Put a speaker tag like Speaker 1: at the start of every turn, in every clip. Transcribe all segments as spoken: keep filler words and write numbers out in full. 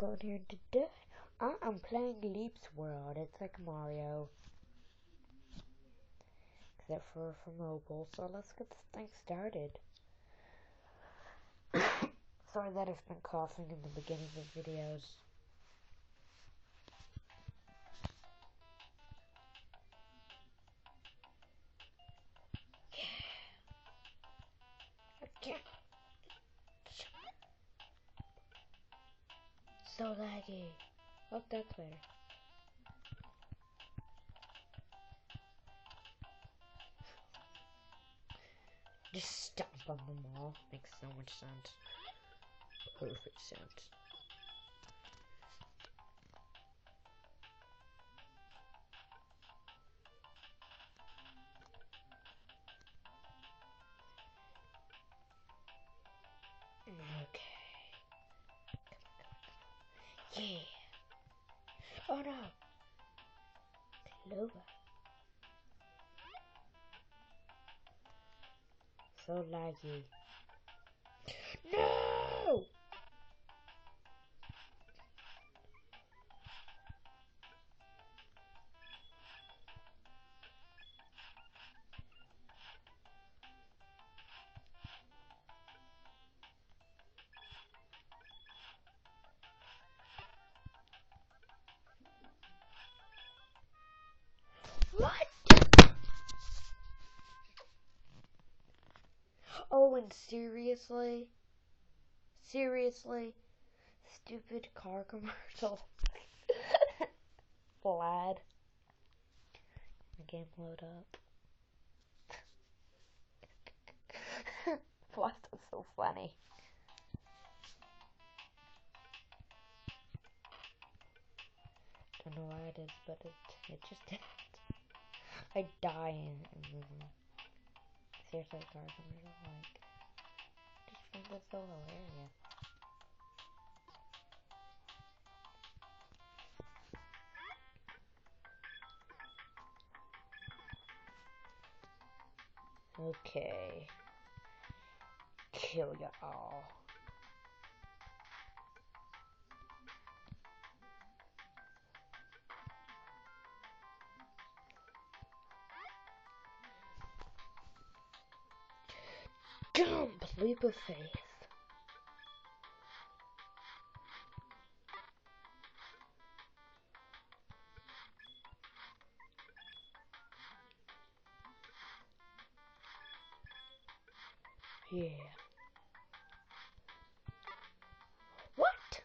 Speaker 1: going here today. I am playing Leps World. It's like Mario, except for for mobile. So let's get this thing started. Sorry that I've been coughing in the beginning of videos. Yeah. So laggy. Oh, that's better. Just stomp on them all. Makes so much sense. Perfect sense. Okay. Yeah. Oh no. Clover. So laggy. No! What? Oh, and seriously? Seriously? Stupid car commercial. Glad. The game load up. Why is that so funny? Don't know why it is, but it, it just did. I die in mm, seriously, car commercial, like, just find this so hilarious. Okay. Kill ya all. Jump! Leap of faith. Yeah. What?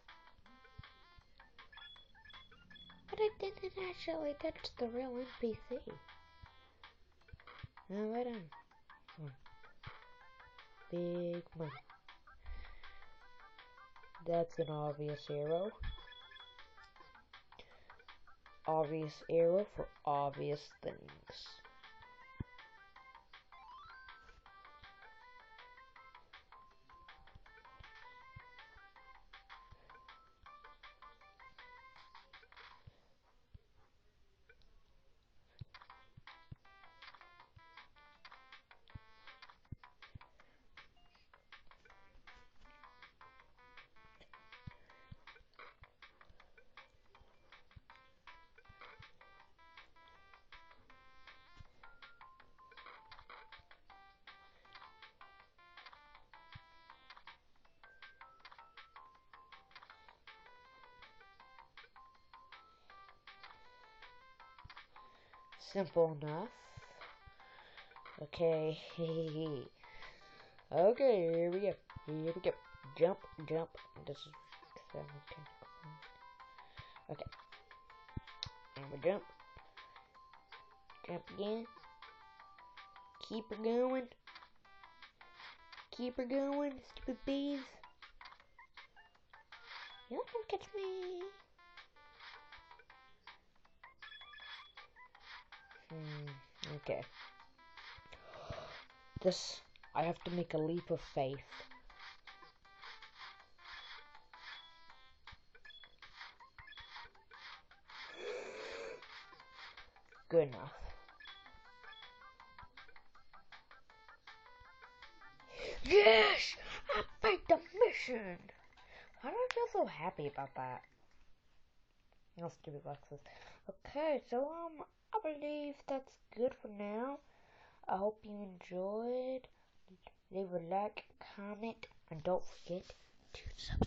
Speaker 1: But I didn't actually touch the real N P C. Now wait on. Hmm. Big money. That's an obvious arrow. Obvious arrow for obvious things. Simple enough. Okay. Okay, here we go. Here we go. Jump, jump. This is okay. And we jump. Jump again. Keep her going. Keep her going, stupid bees. You don't catch me. Hmm, okay. This, I have to make a leap of faith. Good enough. Yes! I beat the mission! Why do I feel so happy about that? No stupid boxes. Okay, so um, I believe that's good for now. I hope you enjoyed. Leave a like, comment, and don't forget to subscribe.